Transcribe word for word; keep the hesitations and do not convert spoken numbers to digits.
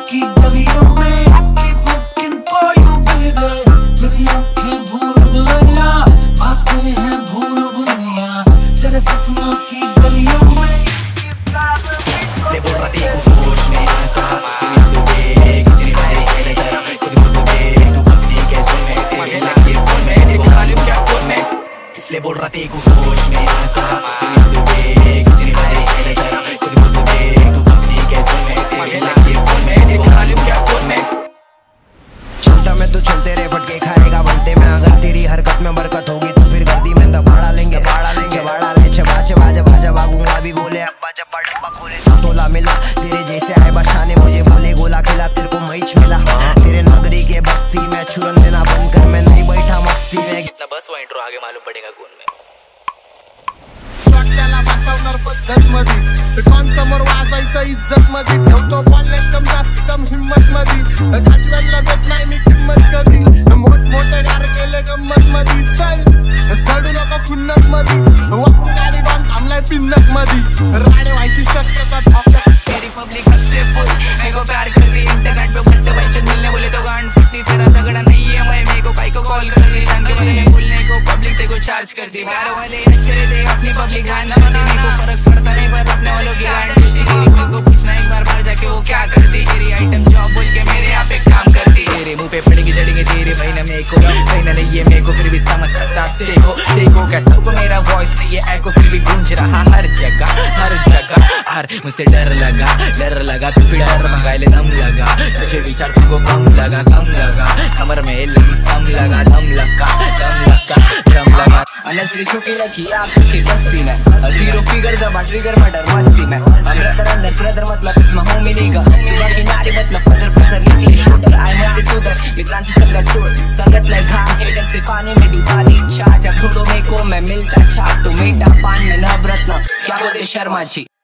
की गलियों में keep looking for you baby, तेरी आँखें भूल भुलैया, बातें हैं भूल भुलैया, तेरे सपनों की गलियों में। इसलिए बोल रहा थी कुछ होश में आसा, तू देख तेरी बारी तेरे जरा, खुद को देख तू पबजी के जोन में, तेरे लगे फोन में, तेरे को मालूम क्या फोन में। इसलिए बोल रहा थी कुछ होश में आसा, तू देख तेरी बारी तेरे जरा, खुद को देख तू पबजी के जोन में, तेरे लगे फोन में, तेरे को मालूम क्या फोन में। चलता में तू चलते रे फटके खाएगा बनते में, अगर तेरी हरकत में बरकत होगी तो फिर गर्दी में दबाड़ा लेंगे, बाड़ा लेंगे बाड़ा ले चबा चबा जबा जबा गूंगा भी बोले अब्बा जब डब्बा खोले तो तोला मिला, तेरे जैसे आए बशाने मुझे बोले गोला खिला, तेरे को मैच मिला, तेरे नगरी के बस्ती में छुरन देना बंद कर, मैं नहीं बैठा मस्ती में। कितना बस वो इंट्रो आगे मालूम पड़ेगा कौन में। त्याला बसवणार पद्धत मध्ये, कान समोर वाजायचं इज्जत मध्ये, ठेवतो बोलण्यात कम जास्त कम हिम्मत मध्ये, काजव्यांना देत नाही मी किंमत कधी, मोठ मोठे गार केले गंमत मध्ये, चल सडू नको खुन्नस मध्ये, वापरू गाडी डॉन थांबलाय पिन्नत मध्ये, राडे व्हायची शक्यता धाकट। तेरी पब्लिक हद फुल मेरे को प्यार कर रही, इंटरनेट पे बसते बच्चन मिलने बोले तो गांड फटती, तेरा तगड़ा नहीं है मैं मेरे को काई को कॉल कर दी, जान के बारे में बोलने को पब्लिक तेरे को चार्ज कर दी, प्यार वाले अच्छे रहते अपनी पब्लिक ध्यान ना देने को फर्क पड़ता नहीं, पर अपने वालों की गांड देती, तेरी खुद को पूछना एक बार बाहर जाके वो क्या करती, तेरी आइटम जॉब बोल के मेरे यहाँ पे काम करती, तेरे मुंह पे पड़ेगी जड़ेंगे तेरे महीना मेरे को, महीना नहीं है मेरे को फिर भी समझ सकता, देखो देखो क्या सबको मेरा वॉइस नहीं है एको फिर भी गूंज रहा हर जगह हर जगह, हर मुझसे डर लगा डर लगा तो फिर डर मंगाए ले दम लगा, तुझे विचार तुमको कम लगा कम लगा, कमर में लगी सम लगा दम लगा दम लगा दम लगा, नजरी छुपी रखी आँख की बस्ती में, जीरो फिगर दबा ट्रिगर मर्डर मस्ती में, ब्रदर अंदर ब्रदर मतलब इसमें होमी निगा, सुबह की नारी मतलब फजर फजर निकले शूटर, आए मेरे सुधर मित्रांची सगळं सोड, संगत लय घाम हेडर से पानी में डुबा दी छा, जब घोड़ों में को मैं मिलता छा, तू मीठा पान में नवरत्न क्या बोलते शर्मा जी।